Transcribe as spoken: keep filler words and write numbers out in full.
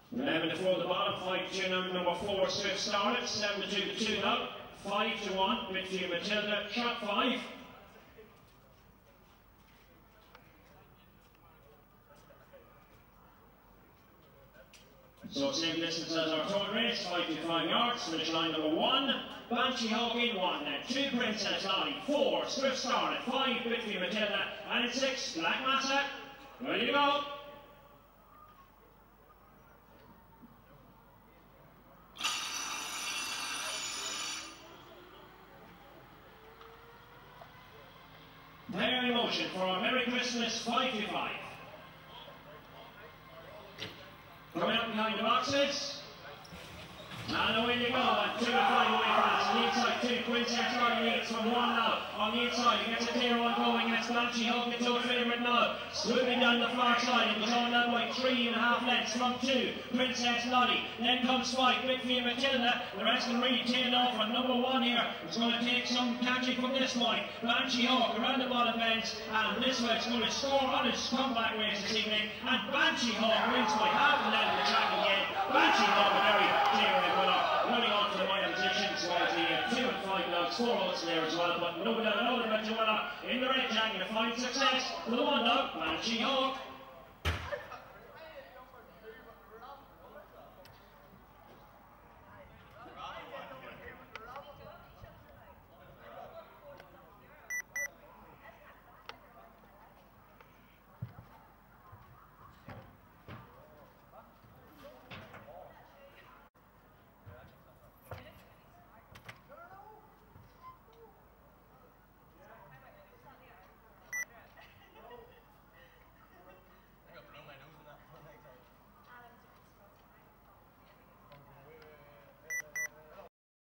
eleven to four the bottom, five to two number four, Swift Starlet, seven to two the two now, five to one, midfield Matilda, shot five. So same distance as our third race, five to five yards, finish line number one, Banshee Hawk in one, then two Princess Lolly, four Swift Starlet, five midfield Matilda, and it's six Black Massa. Ready to go. They're in motion for a Merry Christmas five to five. Coming up behind the boxes. And away they go, and two to five away fast. On the inside, two, Princess Lolly leads from one now. On the inside, he gets a clear one going against Banshee Hawk, gets out favourite now. Swooping down the far side, it was on that by three and a half lengths from two, Princess Lolly. Then comes Spike, midfield Matilda. The rest can really tail off on number one here. It's going to take some catching from this point. Banshee Hawk around the bottom fence, and this way it's going to score on his comeback race this evening. And Banshee Hawk wins by half a length of the track again. Banshee Hawk a very clear winner, running on for the minor positions, while the uh, two and five dogs, four odds there as well, but no doubt, no doubt, winner in the red jacket, a fine success for the one dog, Banshee Hawk.